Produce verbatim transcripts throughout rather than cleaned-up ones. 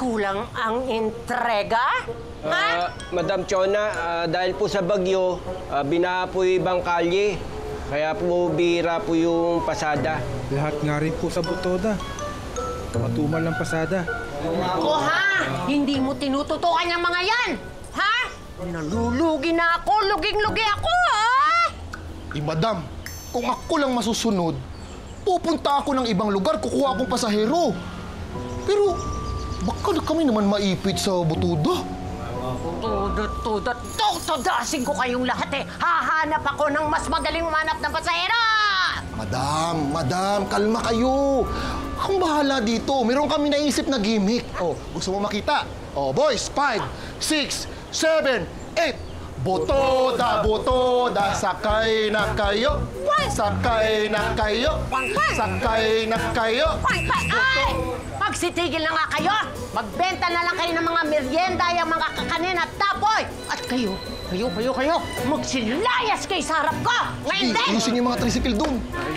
kulang ang entrega? Ha? Uh, Madam Chona, uh, dahil po sa bagyo, uh, binaha po yung ibang kalye. Kaya po bira po yung pasada. Lahat nga rin po sa Butoda. Matumal ng pasada. O ha? Hindi mo tinututukan yung mga yan? Ha? Nalulugi na ako, luging-lugi ako, ha? Eh, madam, kung ako lang masusunod, pupunta ako ng ibang lugar, kukuha akong pasahero. Pero, baka na kami naman maipit sa Butoda. Tudot, tudot, tutudasin ko kayong lahat eh. Hahanap ako ng mas magaling umanap ng pasahero! Madam, madam, kalma kayo. Akong bahala dito. Meron kami naisip na gimmick. Oh, gusto mo makita? Oh, boys, five, six, seven, eight. Botoda, botoda, sakay na kayo. Sakay na kayo. Sakay na kayo. Ay! Magsitigil na nga kayo! Magbenta na lang kayo ng mga merienda, yung mga kakanin at tapoy! At kayo, kayo, kayo, kayo, magsilayas kayo sa harap ko! Ngayon din! Ayusin yung mga tricycle doon.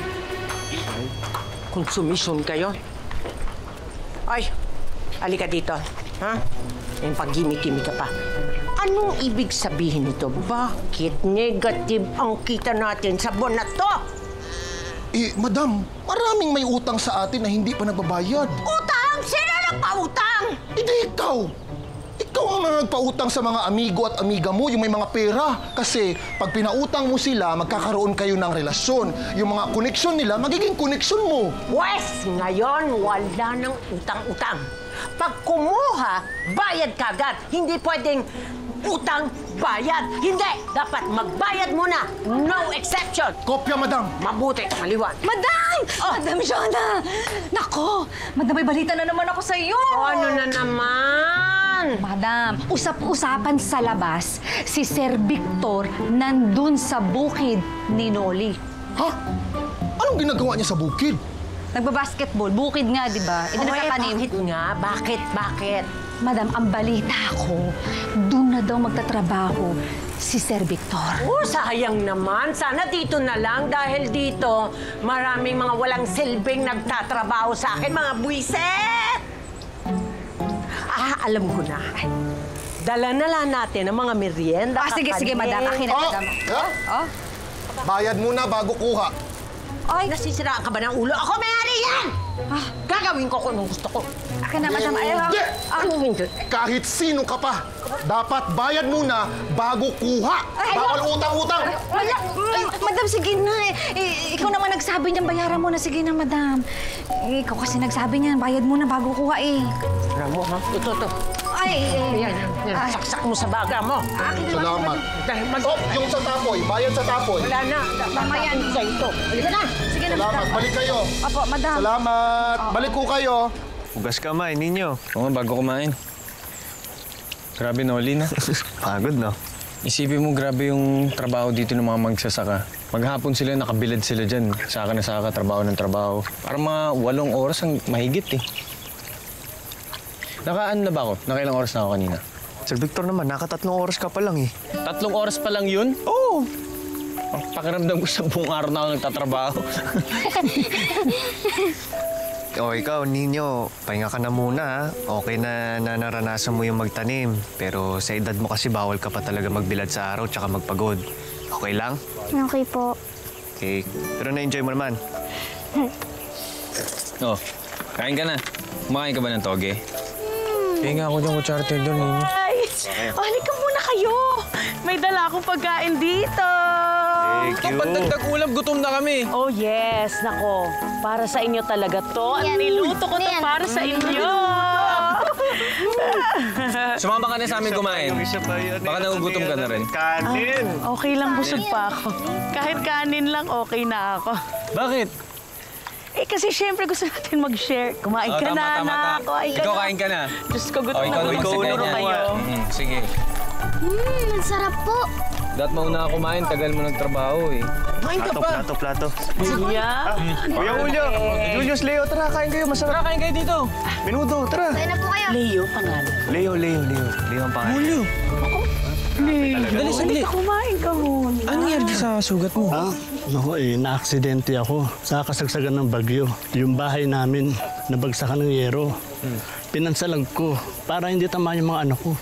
Konsumisyon kayo? Ay, alika dito. Ha? Yung pag-gimik-gimik ka pa. Anong ibig sabihin nito? Bakit negative ang kita natin sa buwan na to? Eh, madam, maraming may utang sa atin na hindi pa nababayad. Utang? Sino nagpautang? Hindi ikaw. Ikaw ang mga nagpautang sa mga amigo at amiga mo, yung may mga pera. Kasi pag pinautang mo sila, magkakaroon kayo ng relasyon. Yung mga koneksyon nila, magiging koneksyon mo. Wes, ngayon wala nang utang-utang. Pag kumuha, bayad kagad. Hindi pwedeng utang, bayad. Hindi! Dapat magbayad muna. No exception. Kopya, madam. Mabuti, maliwan. Madam! Oh. Madam Jonah! Nako! Madam, may balita na naman ako sa iyo! O, ano na naman? Madam, usap-usapan sa labas, si Sir Victor nandun sa bukid ni Noli. Ha? Anong ginagawa niya sa bukid? Nagbabasketball, bukid nga, di ba? Ito O, eh, nakatanim. bakit nga? Bakit? Bakit? Madam, ang balita ko, doon na daw magtatrabaho si Sir Victor. Oh, sayang naman. Sana dito na lang dahil dito maraming mga walang silbing nagtatrabaho sa akin, mga buwiset! Ah, alam ko na. Dala na lang natin ang mga merienda. Ah, sige, sige, madam. Akin na, Oh! madam. Ha? Oh? Bayad muna bago kuha. Ay, nasisiraan ka ba ng ulo? Ako may-ari yan! Ah, gagawin ko kung anong gusto ko. Akin na, madam. Ayaw. Hindi! Anong hindi? Kahit sino ka pa, dapat bayad muna bago kuha. Bawal utang-utang. Wala. Ay, madam, sige na. Eh, eh, ikaw naman nagsabi niyan, bayaran mo na. Sige na, madam. Eh, ikaw kasi nagsabi niyan, bayad mo na bago kuha eh. Alam mo, ha? Ito, ito. Ay, eh. Yan, yan, yan. Ay. Saksak mo sa baga mo. Akin naman. Salamat. Dahil mag... Oh, yung sa tapoy. Bayad sa tapoy. Wala na. Mamaya. Sa ito. Halika na. Sige na, Salamat. madam. Balik kayo. Opo, madam. Salamat. Balik ko kayo. Hugas kamay ninyo. Oo, bago kumain. Grabe, Noli na. Pagod, no? Isipin mo, grabe yung trabaho dito ng mga magsasaka. Maghapon sila, nakabilad sila dyan. Saka na saka, trabaho ng trabaho. Para mga walong oras ang mahigit eh. Nakaan na ba ako? Nakailang oras na ako kanina? Sir Victor naman, nakatatlong oras ka pa lang eh. Tatlong oras pa lang yun? Oo! Ang pakiramdam ko sa buong araw na ako nagtatrabaho. O ikaw, Ninyo, pahinga ka na muna ha. Okay na, na naranasan mo yung magtanim. Pero sa edad mo kasi bawal ka pa talaga magbilad sa araw tsaka magpagod. Okay lang? Okay po. Okay. Pero na-enjoy mo naman. Oh, kain ka na. Kumakain ka ba ng toge? Hinga ako dyan, kutsara tayo doon, Ninyo. Ay, oh, halika muna kayo. May dala akong pagkain dito. Thank you. Kapag ulam, gutom na kami. Oh yes, nako. Para sa inyo talaga to. At Yan. niluto ko to Yan. para sa inyo. Sumama ka na sa amin kumain. Isa pa yun. Baka nagugutom ka na rin. Kanin! Okay lang, busog pa ako. Kahit kanin lang, okay na ako. Bakit? Eh kasi syempre gusto natin mag-share. Kumain Oh, ka tama, na, tama, anak. tama. Kumain ka Ikaw na. kain ka na. Diyos ko, gutom Oh, na ikaw gutom naman siguro sa ganyan. kayo. Mm, sige. Hmm, ang sarap po. dapat mauna ka kumain. Tagal mo nagtrabaho eh. Kumain ka Plato, pa. plato, plato. Yeah. Kuya Julio! Julius, Leo, tara, kain kayo. Masarap. Tara, kain kayo dito. Minuto, tara. Kaya na po kayo. Leo, pangalan. Leo, Leo, Leo. Leo ang pangalan. Julio, Leo, dali, sandali. ka kumain ka muna. Anong nangyari sa sugat mo? Ah, no, eh, na-aksidente ako sa kasagsagan ng bagyo. Yung bahay namin, nabagsakan ng yero. Pinansalag ko para hindi tama yung mga anak ko.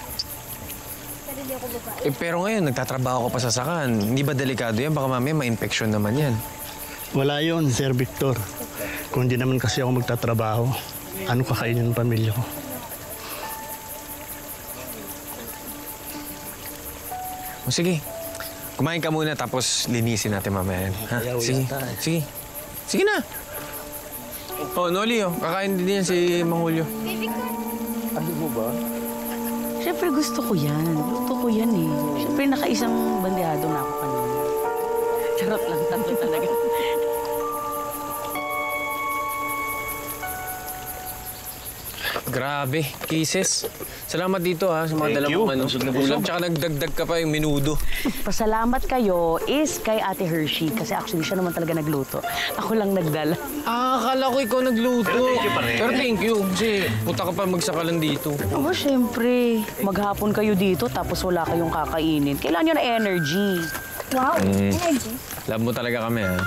Eh, pero ngayon, nagtatrabaho ka pa sa sakan. Hindi ba delikado yan? Baka mamaya ma-infection naman yan. Wala yon, Sir Victor. Kung hindi naman kasi ako magtatrabaho, ano kakainin ng pamilya ko? O sige, kumain ka muna tapos linisin natin mamaya yan. Ha? Sige, sige. Sige na. Oh, Noli, oh. Kakain din yan si Mang Julio. Siyempre gusto ko yan. Luto ko yan eh. Siyempre nakaisang bandehado na ako kanina. Charot lang, tatlo talaga. Grabe, kisses. Salamat dito ha, sa mga dalang ano. Ulam, tsaka nagdagdag ka pa yung menudo. Pasalamat kayo is kay Ate Hershey kasi actually siya naman talaga nagluto. Ako lang nagdala. Ah, akala ko ikaw nagluto. Pero thank you pa rin. Pero thank you. Kasi punta ka pa magsakalan dito. Aba, syempre. Maghapon kayo dito tapos wala kayong kakainin. Kailangan nyo na energy. Wow, energy. Love mo talaga kami ha.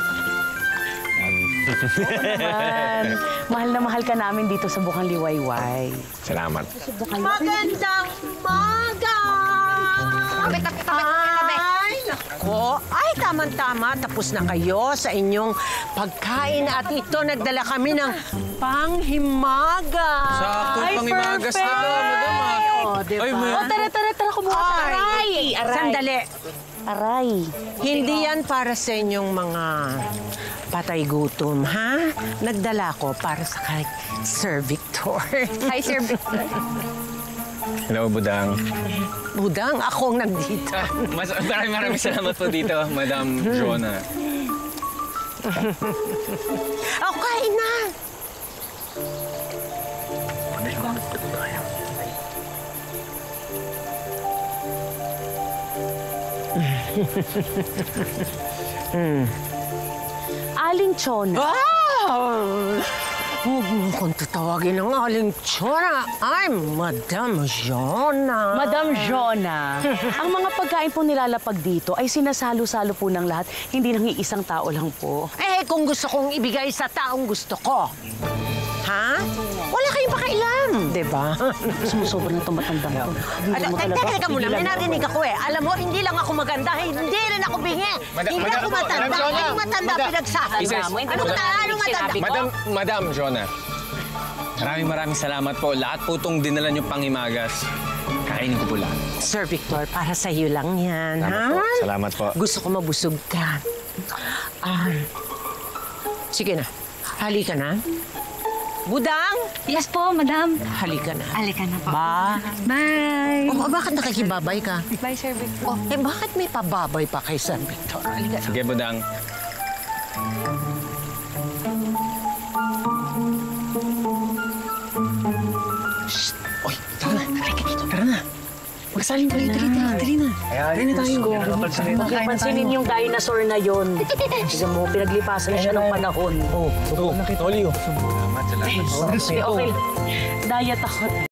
Naman. Mahal na mahal ka namin dito sa Bukang Liwayway. Salamat. Magandang umaga! Tabi, tabi, tabi, tabi. Ay, nako. Ay, tama-tama. Tapos na kayo sa inyong pagkain at ito, nagdala kami ng panghimaga. Sakto Ay, pangimagas na to, perfect! madam ha. Oh, diba? Ay, may... Oh, tara, tara, tara, kumuha ka. Aray! Aray! Sandali. Aray! Hindi yan para sa inyong mga patay gutom, ha? Nagdala ko para sa kay Sir Victor. Hi, Sir Victor. Hello, Budang. Budang, akong nandito. Mas, maraming maraming salamat po dito, Madam Jonah. Oh, kain na! Aling Chona. Wow! Huwag mo kong tatawagin ng aling tsura. Ay, Madam Jonah. Madam Jonah, ang mga pagkain po nilalapag dito ay sinasalo-salo po ng lahat, hindi nang iisang tao lang po. Eh, kung gusto kong ibigay sa taong gusto ko. Ha? Wala kayong pakailam, di ba? Sumusobra na itong matandang to. Hindi Ano, mo teka, talaga teka muna, may pigilan. narinig ako eh. Alam mo, hindi lang ako maganda, hindi rin ako bingi. Madam- hindi Madam- ako matanda. Madam Jonah, Anong matanda Madam- pinagsasabi Isis, mo? Ano Madam- matanda? Anong matanda? Madam, Madam Jonah. Maraming maraming salamat po. Lahat po itong dinala niyo panghimagas. Kainin ko po lahat. Sir Victor, para sa iyo lang yan, Salamat ha? po. Salamat po. Gusto ko mabusog ka. Ah, sige na. Halika na. Budang, Yes po, madam. halika na. Halika na po. Ba? Bye. Oh, bakit nakikibabay ka? Bye, Sir Victor. Oh, eh bakit may pababay pa kay Sir Victor? Halika na. Sige, Budang. Oy, tara na. Halika dito. Tara na. Magsaling tayo. Dali, dali, dali na. Dali na tayo. Huwag niyo pansinin yung dinosaur na yon. Tignan mo, pinaglipasan na siya ng panahon. Oh, Noli, oh. Okay, okay. Diet ako.